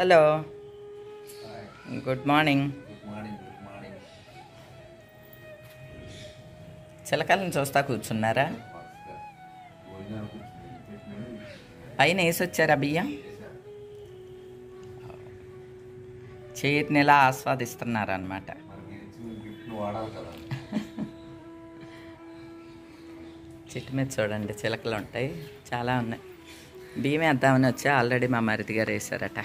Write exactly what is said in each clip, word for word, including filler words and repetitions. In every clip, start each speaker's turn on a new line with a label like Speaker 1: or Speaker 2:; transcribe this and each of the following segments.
Speaker 1: Hello, good morning.
Speaker 2: Good morning good morning
Speaker 1: చిలకలను చూస్తా కూర్చున్నారా? పైన వేసొచ్చారా బియ్యం? చేతిని ఎలా ఆస్వాదిస్తున్నారనమాట. చెట్టు మీద చూడండి చిలకలు ఉంటాయి, చాలా ఉన్నాయి. బియ్యం వేద్దామని వచ్చా, ఆల్రెడీ మా మరిది గారు వేసారట.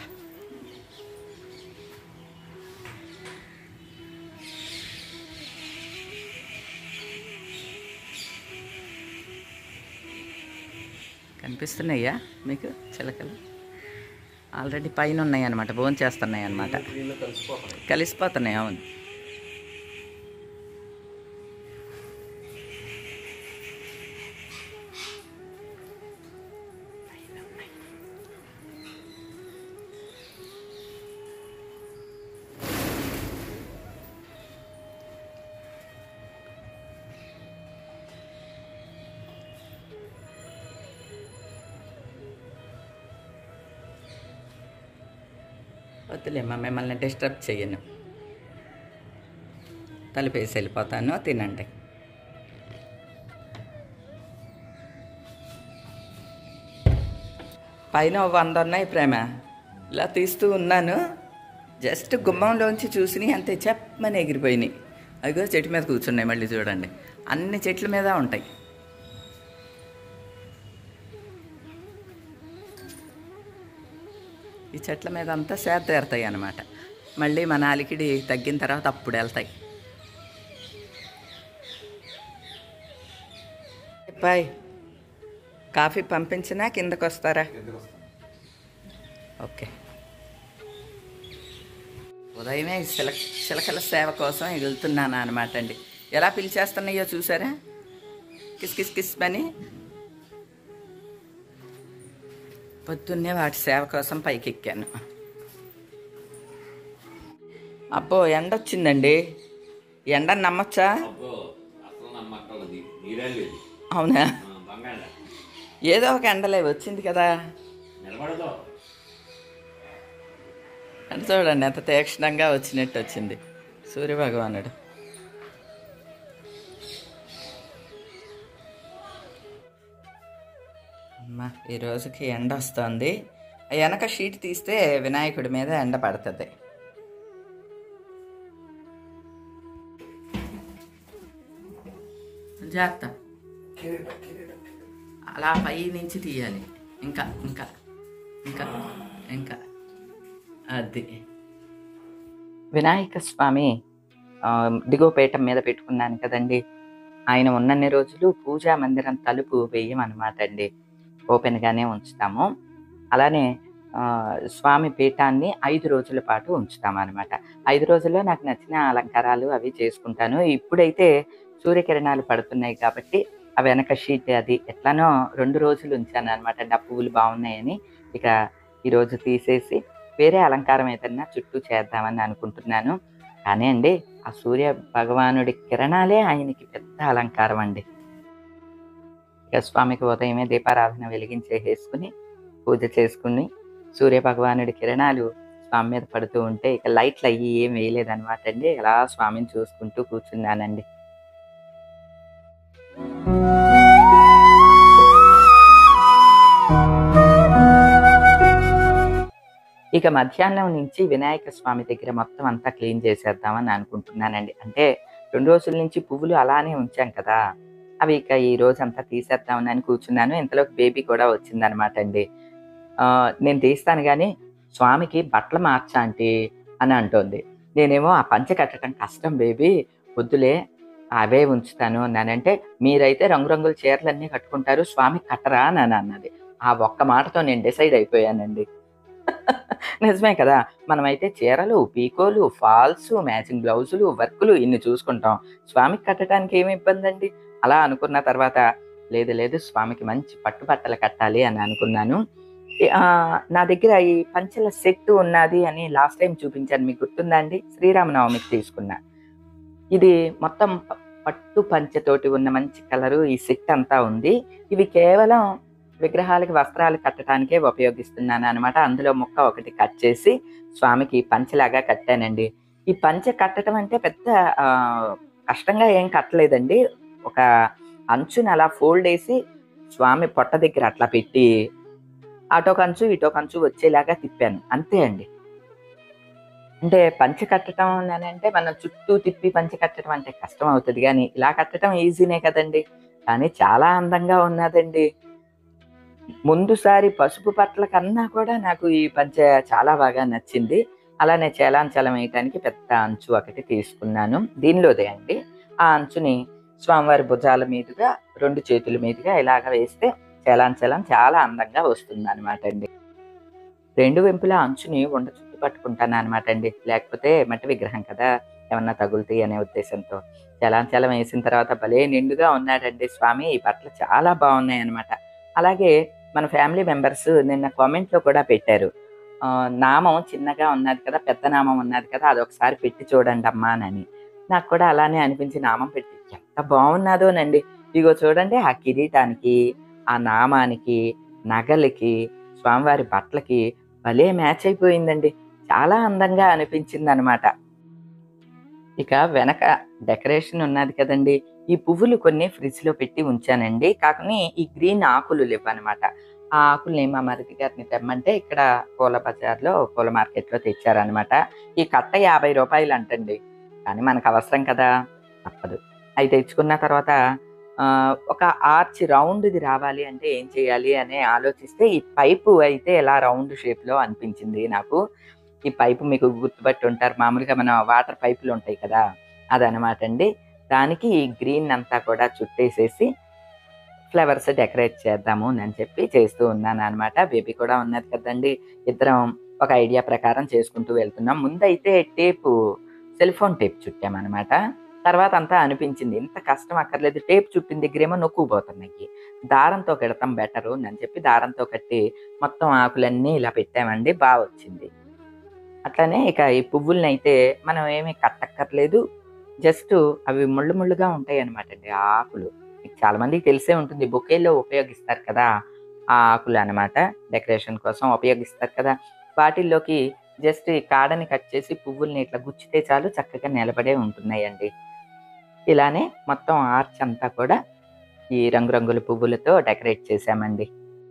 Speaker 1: కనిపిస్తున్నాయా మీకు చిలకలు? ఆల్రెడీ పైన ఉన్నాయి అన్నమాట, భోజనం చేస్తున్నాయి అన్నమాట. కలిసిపోతున్నాయి. అవును, వద్దులేమ్మా, మిమ్మల్ని డిస్టర్బ్ చేయను. తలుపేసి వెళ్ళిపోతాను, తినండి. పైన వంద ఉన్నాయి ప్రేమ, ఇలా తీస్తూ ఉన్నాను. జస్ట్ గుమ్మంలోంచి చూసినాయి అంతే, చెప్పమని ఎగిరిపోయినాయి. అదిగో చెట్టు మీద కూర్చున్నాయి. మళ్ళీ చూడండి, అన్ని చెట్ల మీద ఉంటాయి. ఈ చెట్ల మీద అంతా సేద తీరుతాయి అన్నమాట. మళ్ళీ మన అలికిడి తగ్గిన తర్వాత అప్పుడు వెళ్తాయి. బాయ్, కాఫీ పంపించినా కిందకు వస్తారా? ఓకే. ఉదయమే చిలక చిలకల సేవ కోసం వెళ్తున్నాను అనమాట అండి. ఎలా పిలిచేస్తున్నాయో చూసారా? కిస్ కిస్ కిస్ అని. పొద్దున్నే వాటి సేవ కోసం పైకి ఎక్కాను. అబ్బో, ఎండ వచ్చిందండి. ఎండని నమ్మచ్చా? అవునా? ఏదో ఒక ఎండలే వచ్చింది కదా. అంటే చూడండి ఎంత తీక్షణంగా వచ్చినట్టు వచ్చింది సూర్యభగవానుడు. అమ్మా, ఈ రోజుకి ఎండ వస్తుంది. వెనక షీట్ తీస్తే వినాయకుడి మీద ఎండ పడుతుంది. జాగ్రత్త, అలా పై నుంచి తీయాలి. ఇంకా ఇంకా ఇంకా ఇంకా అది వినాయక స్వామి దిగువపేట మీద పెట్టుకున్నాను కదండి. ఆయన ఉన్నన్ని రోజులు పూజా మందిరం తలుపు వేయమన్నమాట అండి, ఓపెన్గానే ఉంచుతాము. అలానే స్వామి పీఠాన్ని ఐదు రోజుల పాటు ఉంచుతాము అనమాట. ఐదు రోజుల్లో నాకు నచ్చిన అలంకారాలు అవి చేసుకుంటాను. ఇప్పుడైతే సూర్యకిరణాలు పడుతున్నాయి కాబట్టి ఆ వెనక షీట్ అది ఎట్లానో రెండు రోజులు ఉంచాను అనమాట అండి. ఆ పువ్వులు బాగున్నాయని ఇక ఈరోజు తీసేసి వేరే అలంకారం ఏదన్నా చుట్టూ చేద్దామని అనుకుంటున్నాను. కానీ అండి, ఆ సూర్య భగవానుడి కిరణాలే ఆయనకి పెద్ద అలంకారం అండి. ఇక స్వామికి ఉదయమే దీపారాధన వెలిగించేసుకుని పూజ చేసుకుని సూర్య భగవానుడి కిరణాలు స్వామి మీద పడుతూ ఉంటే ఇక లైట్లు అయ్యి ఏం వేయలేదనమాట అండి. అలా స్వామిని చూసుకుంటూ కూర్చున్నానండి. ఇక మధ్యాహ్నం నుంచి వినాయక స్వామి దగ్గర మొత్తం అంతా క్లీన్ చేసేద్దామని అనుకుంటున్నానండి. అంటే రెండు రోజుల నుంచి పువ్వులు అలానే ఉంచాం కదా, అవి ఇక ఈ రోజు అంతా తీసేద్దామని అని కూర్చున్నాను. ఇంతలోకి బేబీ కూడా వచ్చిందనమాట అండి. నేను తీస్తాను కానీ స్వామికి బట్టలు మార్చా అంటే అని అంటోంది. నేనేమో ఆ పంచె కట్టడం కష్టం బేబీ, వద్దులే అవే ఉంచుతాను అన్నానంటే, మీరైతే రంగురంగుల చీరలన్నీ కట్టుకుంటారు, స్వామికి కట్టరా అని అన్నది. ఆ ఒక్క మాటతో నేను డిసైడ్ అయిపోయానండి. నిజమే కదా, మనమైతే చీరలు, పీకోలు, ఫాల్స్, మ్యాచింగ్ బ్లౌజులు, వర్కులు ఇన్ని చూసుకుంటాం. స్వామికి కట్టడానికి ఏమి ఇబ్బంది అండి? అలా అనుకున్న తర్వాత లేదు లేదు స్వామికి మంచి పట్టు బట్టలు కట్టాలి అని అనుకున్నాను. నా దగ్గర ఈ పంచెల సెట్ ఉన్నది అని లాస్ట్ టైం చూపించాను, మీకు గుర్తుందా అండి? శ్రీరామనవమికి తీసుకున్నా. ఇది మొత్తం పట్టు పంచెతోటి ఉన్న మంచి కలరు ఈ సెట్ అంతా ఉంది. ఇవి కేవలం విగ్రహాలకి వస్త్రాలు కట్టడానికే ఉపయోగిస్తున్నాననమాట. అందులో ముక్క ఒకటి కట్ చేసి స్వామికి పంచెలాగా కట్టానండి. ఈ పంచె కట్టడం అంటే పెద్ద ఆహ్, కష్టంగా ఏం కట్టలేదండి. ఒక అంచుని అలా ఫోల్డేసి స్వామి పొట్ట దగ్గర అట్లా పెట్టి అటొక అంచు, ఇటొక అంచు వచ్చేలాగా తిప్పాను. అంతే అండి. అంటే పంచె కట్టటం అనంటే మనం చుట్టూ తిప్పి పంచె కట్టడం అంటే కష్టం అవుతది గానీ, ఇలా కట్టడం ఈజీనే కదండీ! కానీ చాలా అందంగా ఉన్నాదండి. ముందుసారి పసుపు పట్ల కన్నా కూడా నాకు ఈ పంచె చాలా బాగా నచ్చింది. అలానే చేలాంచలం వేయటానికి పెద్ద అంచు ఒకటి తీసుకున్నాను. దీనిలోదే అండి. ఆ అంచుని స్వామివారి భుజాల మీదుగా, రెండు చేతుల మీదుగా ఇలాగ వేస్తే చేలాంచలం చాలా అందంగా వస్తుందనమాట అండి. రెండు వైపులా అంచుని ఉండ చుట్టు పట్టుకుంటాననమాట అండి. లేకపోతే మట్టి విగ్రహం కదా! ఏమన్నా తగులుతాయి అనే ఉద్దేశంతో. చలాంచలం వేసిన తర్వాత భలే నిండుగా ఉన్నాడండి స్వామి. ఈ బట్టలు చాలా బావున్నాయనమాట. అలాగే మన ఫ్యామిలీ మెంబర్స్ నిన్న కామెంట్‌లో కూడా పెట్టారు. ఆహ్, నామం చిన్నగా ఉన్నది కదా! పెద్ద నామం ఉన్నది కదా! అదొకసారి పెట్టి చూడండమ్మా అనని. నాకు కూడా అలానే అనిపించి నామం పెట్టి ఎంత బావున్నాదోనండి. ఇగో చూడండి ఆ కిరీటానికి, ఆ నామానికి, నగలకి, స్వామివారి బట్టలకి భలే మ్యాచ్ అయిపోయిందండి. చాలా అందంగా అనిపించిందనమాట. ఇక వెనక డెకరేషన్ ఉన్నది కదండీ! ఈ పువ్వులు కొన్ని ఫ్రిడ్జ్‌లో పెట్టి ఉంచానండి. కానీ ఈ గ్రీన్ ఆకులు లెవ్వనమాట. ఆ ఆకుల్ని మా మరిది గారిని తెమ్మంటే ఇక్కడ పూల బజార్‌లో, పూల మార్కెట్‌లో తెచ్చారనమాట. ఈ కట్ట రూ. యాభై అంటండి. కానీ మనకు అవసరం కదా! తప్పదు. అయి తెచ్చుకున్న తర్వాత ఆహ్, ఒక ఆర్చ్ రౌండ్‌ది రావాలి అంటే ఏం చేయాలి అని ఆలోచిస్తే ఈ పైపు అయితే ఇలా రౌండ్ షేప్‌లో అనిపించింది నాకు. ఈ పైపు మీకు గుర్తుపట్టి ఉంటారు. మామూలుగా మన వాటర్ పైపులుంటాయి కదా! అదనమాట అండి. దానికి ఈ గ్రీన్ అంతా కూడా చుట్టేసేసి ఫ్లవర్స్ డెకరేట్ చేద్దాము అని చెప్పి చేస్తూ ఉన్నాననమాట. బేబీ కూడా ఉన్నది కదండీ! ఇద్దరం ఒక ఐడియా ప్రకారం చేసుకుంటూ వెళ్తున్నాం. ముందైతే టేపు సెల్ ఫోన్ టేప్ చుట్టామనమాట. తర్వాత అంతా అనిపించింది ఇంత కష్టం అక్కర్లేదు. టేప్ చుట్టిన దగ్గరేమో నొక్కుకుపోతున్నాయి. దారంతో కడతాం బెటరు అని చెప్పి దారంతో కట్టి మొత్తం ఆకులన్నీ ఇలా పెట్టామండి. బా వచ్చింది. అట్లనే ఇక ఈ పువ్వులనైతే మనం ఏమి కట్టక్కర్లేదు. జస్ట్ అవి ముళ్ళు ముళ్ళుగా ఉంటాయనమాటండి ఆ ఆకులు. మీకు చాలా మందికి తెలిసే ఉంటుంది. బొకేల్లో ఉపయోగిస్తారు కదా! ఆ ఆకులనమాట. డెకరేషన్ కోసం ఉపయోగిస్తారు కదా! వాటిల్లోకి జస్ట్ ఈ కాడని కట్ చేసి పువ్వుల్ని ఇట్లా గుచ్చితే చాలు చక్కగా నిలబడే ఉంటున్నాయండి. ఇలానే మొత్తం ఆర్చ్ అంతా కూడా ఈ రంగురంగుల పువ్వులతో డెకరేట్ చేశామండి.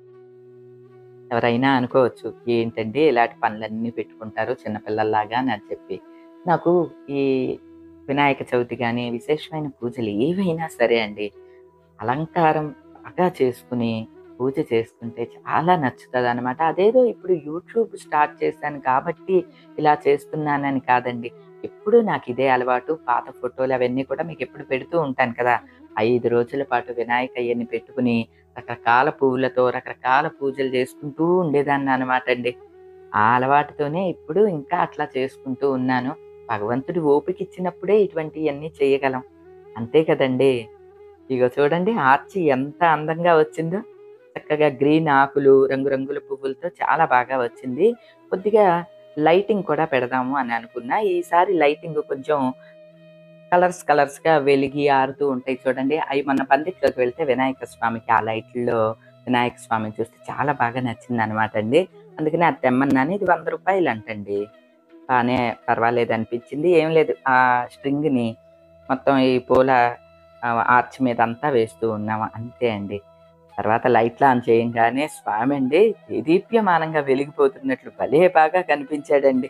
Speaker 1: ఎవరైనా అనుకోవచ్చు, ఏంటండి ఇలాంటి పనులన్నీ పెట్టుకుంటారు చిన్న పిల్లల్లాగా అని చెప్పి. నాకు ఈ వినాయక చవితి గాని, విశేషమైన పూజలు ఏవైనా సరే అండి, అలంకారం బాగా చేసుకొని, పూజ చేసుకుంటే చాలా నచ్చుతదనమాట. అదేదో ఇప్పుడు యూట్యూబ్ స్టార్ట్ చేశాను కాబట్టి ఇలా చేస్తున్నానని కాదండి. ఎప్పుడూ నాకిదే అలవాటు. పాత ఫోటోలు అవన్నీ కూడా మీకెప్పుడు పెడుతూ ఉంటాను కదా! ఐదు రోజుల పాటు వినాయకయ్యని పెట్టుకొని, రకరకాల పువ్వులతో రకరకాల పూజలు చేసుకుంటూ ఉండేదాన్ననమాట అండి. ఆ అలవాటుతోనే ఇప్పుడు ఇంకా అట్లా చేసుకుంటూ ఉన్నాను. భగవంతుడు ఓపికిచ్చినప్పుడే ఇటువంటియన్నీ చేయగలం. అంతే కదండీ! ఇగో చూడండి ఆర్చి ఎంత అందంగా వచ్చిందో. చక్కగా గ్రీన్ ఆకులు, రంగురంగుల పువ్వులతో చాలా బాగా వచ్చింది. కొద్దిగా లైటింగ్ కూడా పెడదాము అని అనుకున్నా. ఈసారి లైటింగ్ కొంచెం కలర్స్ కలర్స్‌గా వెలిగి ఆరుతూ ఉంటాయి చూడండి. అయి మొన్న పందిట్లోకి వెళ్తే వినాయక స్వామికి ఆ లైట్‌ల్లో వినాయక స్వామిని చూస్తే చాలా బాగా నచ్చిందనమాట అండి. అందుకని అది తెమ్మన్నాను. ఇది రూ. వంద అంటండి. బానే పర్వాలేదనిపించింది. ఏం లేదు ఆ స్ట్రింగ్‌ని మొత్తం ఈ పూల ఆహ్, ఆర్చ్ మీదంతా వేస్తూ ఉన్నాము. అంతే అండి. తర్వాత లైట్లు ఆన్ చేయంగానే స్వామండి దేదీప్యమానంగా వెలిగిపోతున్నట్లు భలే బాగా కనిపించాడండి.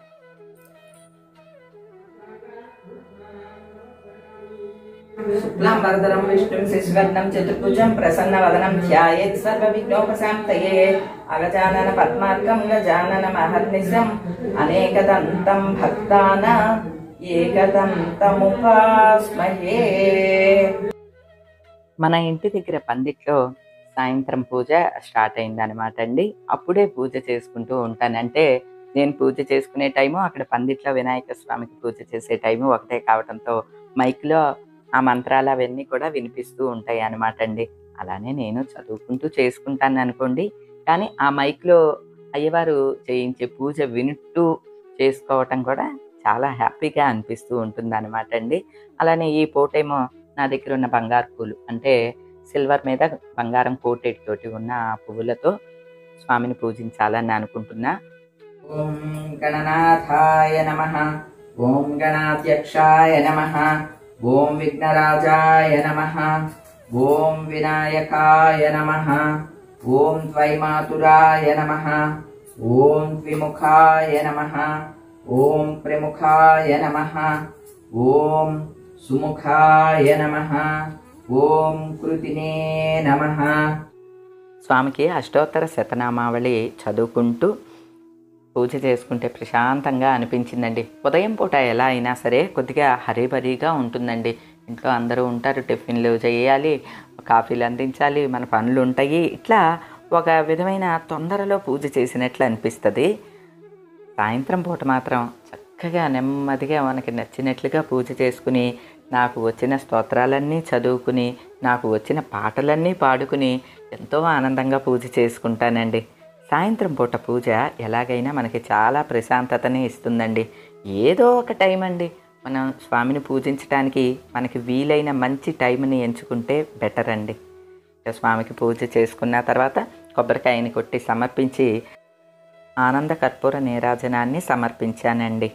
Speaker 1: శుక్లాంబరధరం విష్ణుం శశివర్ణం చతుర్భుజం ప్రసన్నవదనం ధ్యాయేత్ సర్వవిఘ్నోపశాంతయే అగజానన పద్మార్కం గజానన మహర్నిశం అనేకదంతం భక్తానాం ఏకదంతముపాస్మహే. మన ఇంటి దగ్గర పందిట్లో సాయంత్రం పూజ స్టార్ట్ అయిందనమాట అండి. అప్పుడే పూజ చేసుకుంటూ ఉంటాను. అంటే నేను పూజ చేసుకునే టైము, అక్కడ పందిట్లో వినాయక స్వామికి పూజ చేసే టైము ఒకటే కావటంతో మైక్‌లో ఆ మంత్రాలు అవన్నీ కూడా వినిపిస్తూ ఉంటాయి అనమాట అండి. అలానే నేను చదువుకుంటూ చేసుకుంటాననుకోండి. కానీ ఆ మైక్‌లో అయ్యవారు చేయించే పూజ వింటూ చేసుకోవటం కూడా చాలా హ్యాపీగా అనిపిస్తూ ఉంటుందనమాట అండి. అలానే ఈ పూటేమో నా దగ్గరున్న బంగారు పూలు అంటే సిల్వర్ మీద బంగారం కోటెడ్ తోటి ఉన్న ఆ పువ్వులతో స్వామిని పూజించాలని అనుకుంటున్నా. ఓం గణనాథాయ నమః, ఓం గణాధ్యక్షాయ నమః, ఓం విఘ్నరాజాయ నమః, ఓం వినాయకాయ నమః, ఓం ద్వైమాతురాయ నమః, ఓం ద్విముఖాయ నమః, ఓం ప్రముఖాయ నమః, ఓం సుముఖాయ నమః, ఓం కృతినే నమః. స్వామికి అష్టోత్తర శతనామావళి చదువుకుంటూ పూజ చేసుకుంటే ప్రశాంతంగా అనిపించిందండి. ఉదయం పూట ఎలా అయినా సరే కొద్దిగా హరీబరీగా ఉంటుందండి. ఇంట్లో అందరూ ఉంటారు, టిఫిన్లు చేయాలి, కాఫీలు అందించాలి, మన పనులు ఉంటాయి. ఇట్లా ఒక విధమైన తొందరలో పూజ చేసినట్లు అనిపిస్తుంది. సాయంత్రం పూట మాత్రం చక్కగా నెమ్మదిగా మనకి నచ్చినట్లుగా పూజ చేసుకుని, నాకు వచ్చిన స్తోత్రాలన్నీ చదువుకుని, నాకు వచ్చిన పాటలన్నీ పాడుకుని ఎంతో ఆనందంగా పూజ చేసుకుంటానండి. సాయంత్రం పూట పూజ ఎలాగైనా మనకి చాలా ప్రశాంతతని ఇస్తుందండి. ఏదో ఒక టైం అండి, మనం స్వామిని పూజించడానికి మనకి వీలైన మంచి టైంని ఎంచుకుంటే బెటర్ అండి. స్వామికి పూజ చేసుకున్న తర్వాత కొబ్బరికాయని కొట్టి సమర్పించి ఆనంద కర్పూర నీరాజనాన్ని సమర్పించానండి.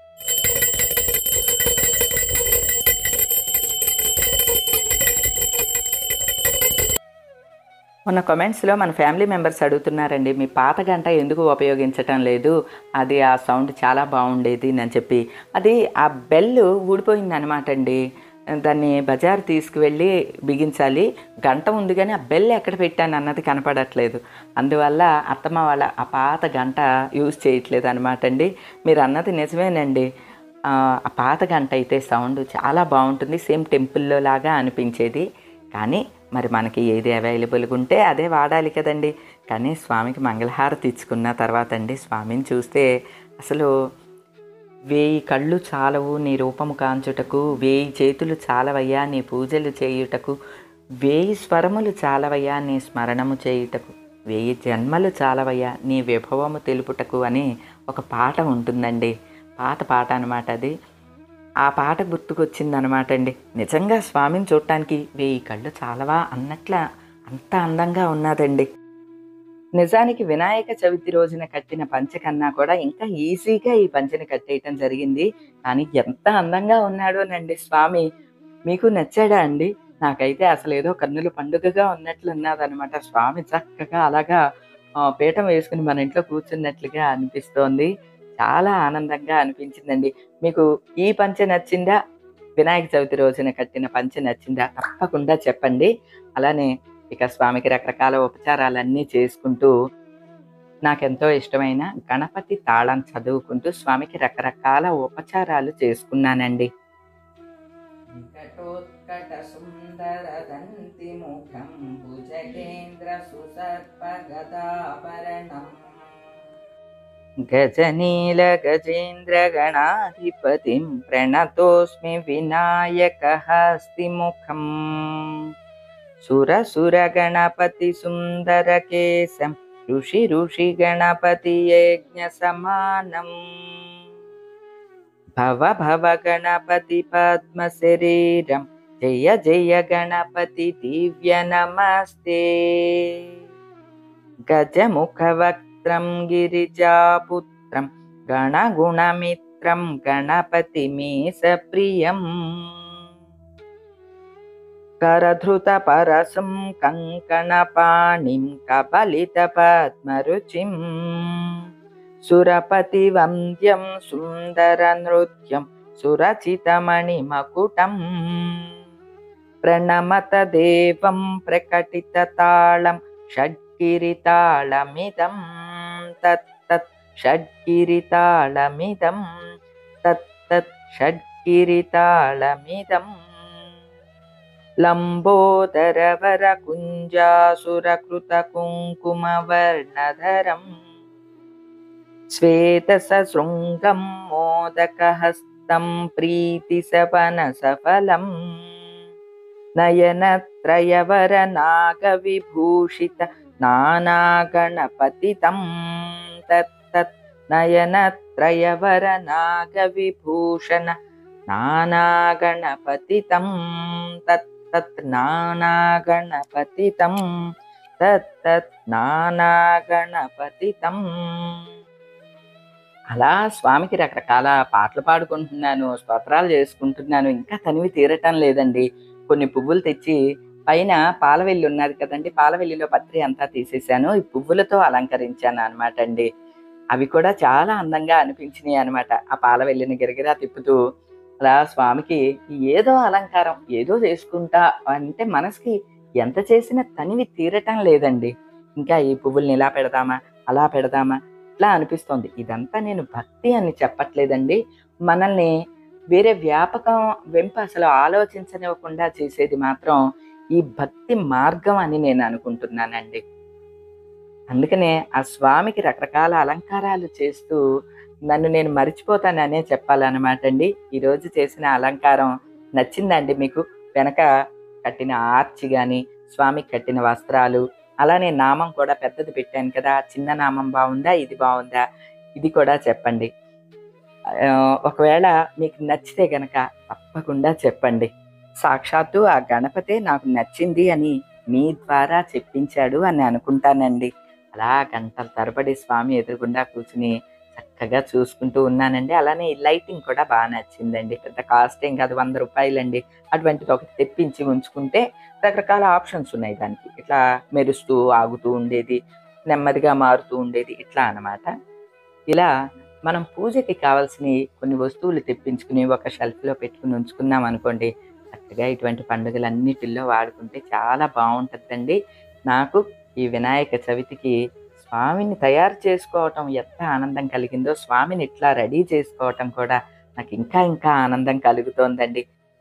Speaker 1: మొన్న కామెంట్స్లో మన ఫ్యామిలీ మెంబర్స్ అడుగుతున్నారండి, మీ పాత గంట ఎందుకు ఉపయోగించటం లేదు, అది ఆ సౌండ్ చాలా బాగుండేది అని చెప్పి. అది ఆ బెల్ ఊడిపోయింది అనమాట అండి. దాన్ని బజార్ తీసుకువెళ్ళి బిగించాలి. గంట ఉంది కానీ ఆ బెల్ ఎక్కడ పెట్టాను అన్నది కనపడట్లేదు. అందువల్ల అత్తమ్మ వాళ్ళ ఆ పాత గంట యూజ్ చేయట్లేదు అనమాట అండి. మీరు అన్నది నిజమేనండి. ఆ పాత గంట అయితే సౌండ్ చాలా బాగుంటుంది, సేమ్ టెంపుల్లో లాగా అనిపించేది. కానీ మరి మనకి ఏది అవైలబుల్గా ఉంటే అదే వాడాలి కదండి. కానీ స్వామికి మంగళహారతి ఇచ్చుకున్న తర్వాత అండి, స్వామిని చూస్తే అసలు వేయి కళ్ళు చాలవు నీ రూపము కాంచుటకు, వేయి చేతులు చాలవయ్యా నీ పూజలు చేయుటకు, వేయి స్వరములు చాలవయ్యా నీ స్మరణము చేయుటకు, వేయి జన్మలు చాలవయ్యా నీ విభవము తెలుపుటకు అని ఒక పాట ఉంటుందండి. పాత పాట అనమాట అది. ఆ పాట గుర్తుకొచ్చిందనమాట అండి. నిజంగా స్వామిని చూడటానికి వేయి కళ్ళు చాలవా అన్నట్ల అంత అందంగా ఉన్నదండి. నిజానికి వినాయక చవితి రోజున కట్టిన పంచె కన్నా కూడా ఇంకా ఈజీగా ఈ పంచెని కట్టేయటం జరిగింది. కానీ ఎంత అందంగా ఉన్నాడోనండి స్వామి. మీకు నచ్చాడా అండి? నాకైతే అసలు ఏదో కన్నుల పండుగగా ఉన్నట్లు ఉన్నదనమాట. స్వామి చక్కగా అలాగా పీఠం వేసుకుని మన ఇంట్లో కూర్చున్నట్లుగా అనిపిస్తోంది. చాలా ఆనందంగా అనిపించిందండి. మీకు ఈ పంచె నచ్చిందా? వినాయక చవితి రోజున కట్టిన పంచె నచ్చిందా? తప్పకుండా చెప్పండి. అలానే ఇక స్వామికి రకరకాల ఉపచారాలన్నీ చేసుకుంటూ నాకెంతో ఇష్టమైన గణపతి తాళం చదువుకుంటూ స్వామికి రకరకాల ఉపచారాలు చేసుకున్నానండి. వికటోత్కట సుందర దంతి ముఖం భుజగేంద్ర సుసర్ప గదాభరణం గజనీల గజేంద్ర గణాధిపతిం ప్రణతోస్మి వినాయక హస్తిముఖం సురసుర గణపతి సుందర కేశం ఋషి ఋషి గణపతి యజ్ఞ సమానం భవ భవ గణపతి పద్మ శరీరం జయ జయ గణపతి దివ్య నమస్తే గజముఖ వక్త్రం గిరిజాపుత్రం గణగుణమిత్రం గణపతి మీస ప్రియం కరధృత పరసం కంకణపాణిం కబలిత పద్మరుచిం సురపతి వంద్యం సుందర నృత్యం సురచితమణి మకుటం ప్రణమత దేవం ప్రకటిత తాళం షడ్గిరితాళమిదం తత్తత్ షడ్గిరితాళమిదం తత్తత్ షడ్గిరితాళమిదం లంబోదరవర కుంజాసురకృత కుంకుమ వర్ణధరం శ్వేత సశృంగం మోదకహస్తం ప్రీతి సపన సఫలం నయనత్రయవర నాగ విభూషిత నానాగణపతితం తత్తత్ నయనత్రయవర నాగ విభూషణ నానాగణపతితం తత్ తత్ నానా గణపతితం తత్ నానా గణపతితం. అలా స్వామికి రకరకాల పాటలు పాడుకుంటున్నాను, స్తోత్రాలు చేసుకుంటున్నాను. ఇంకా తనివి తీరటం లేదండి. కొన్ని పువ్వులు తెచ్చి పైన పాలవెల్లి ఉన్నది కదండి, పాలవెల్లిలో పత్రి అంతా తీసేసాను. ఈ పువ్వులతో అలంకరించాను అనమాట అండి. అవి కూడా చాలా అందంగా అనిపించినాయి అనమాట. ఆ పాలవెల్లిని గిరగిరా తిప్పుతూ అలా స్వామికి ఏదో అలంకారం ఏదో చేసుకుంటా అంటే మనసుకి ఎంత చేసినా తనివి తీరటం లేదండి. ఇంకా ఈ పువ్వుల్ని ఇలా పెడదామా, అలా పెడదామా ఇట్లా అనిపిస్తోంది. ఇదంతా నేను భక్తి అని చెప్పట్లేదండి. మనల్ని వేరే వ్యాపకం వెంపు అసలు ఆలోచించనివ్వకుండా చేసేది మాత్రం ఈ భక్తి మార్గం అని నేను అనుకుంటున్నానండి. అందుకనే ఆ స్వామికి రకరకాల అలంకారాలు చేస్తూ నన్ను నేను మరిచిపోతాననే చెప్పాలన్నమాట అండి. ఈరోజు చేసిన అలంకారం నచ్చిందండి మీకు? వెనక కట్టిన ఆర్చి గాని, స్వామికి కట్టిన వస్త్రాలు, అలానే నామం కూడా పెద్దది పెట్టాను కదా! చిన్న నామం బావుందా? ఇది బావుందా? ఇది కూడా చెప్పండి. ఆహ్, ఒకవేళ మీకు నచ్చితే గనక తప్పకుండా చెప్పండి. సాక్షాత్తు ఆ గణపతే నాకు నచ్చింది అని మీ ద్వారా చెప్పించాడు అని అనుకుంటానండి. అలా గంటల తరబడి స్వామి ఎదురుగుండా కూర్చుని చక్కగా చూసుకుంటూ ఉన్నానండి. అలానే ఈ లైటింగ్ కూడా బా నచ్చిందండి. పెద్ద కాస్ట్ ఏం కాదు, రూ. వంద అటువంటిది ఒకటి తెప్పించి ఉంచుకుంటే రకరకాల ఆప్షన్స్ ఉన్నాయి దానికి. ఇట్లా మెరుస్తూ, ఆగుతూ ఉండేది, నెమ్మదిగా మారుతూ ఉండేది ఇట్లా అనమాట. ఇలా మనం పూజకి కావాల్సినయి కొన్ని వస్తువులు తెప్పించుకుని ఒక షెల్ఫ్‌లో పెట్టుకొని ఉంచుకున్నాం అనుకోండి, చక్కగా ఇటువంటి పండుగలన్నిటిల్లో వాడుకుంటే చాలా బావుంటదండి. నాకు ఈ వినాయక చవితికి స్వామిని తయారు చేసుకోవటం ఎంత ఆనందం కలిగిందో, స్వామిని ఇట్లా రెడీ చేసుకోవటం కూడా నాకు ఇంకా ఇంకా ఆనందం కలుగుతోందండి.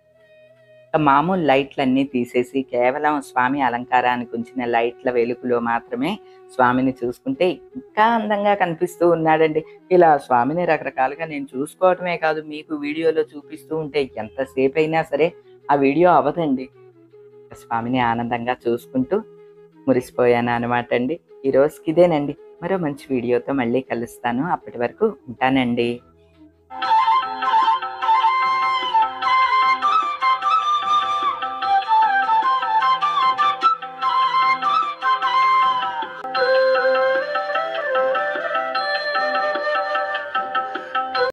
Speaker 1: మామూలు లైట్లన్నీ తీసేసి కేవలం స్వామి అలంకారానికి ఉంచిన లైట్ల వెలుగులో మాత్రమే స్వామిని చూసుకుంటే ఇంకా అందంగా కనిపిస్తూ ఉన్నాడండి. ఇలా స్వామిని రకరకాలుగా నేను చూసుకోవటమే కాదు, మీకు వీడియోలో చూపిస్తూ ఉంటే ఎంతసేపయినా సరే ఆ వీడియో అవ్వదండి. స్వామిని ఆనందంగా చూసుకుంటూ మురిసిపోయాననమాట అండి. ఈ రోజుకిదేనండి. మరో మంచి వీడియోతో మళ్ళీ కలుస్తాను. అప్పటి వరకు ఉంటానండి.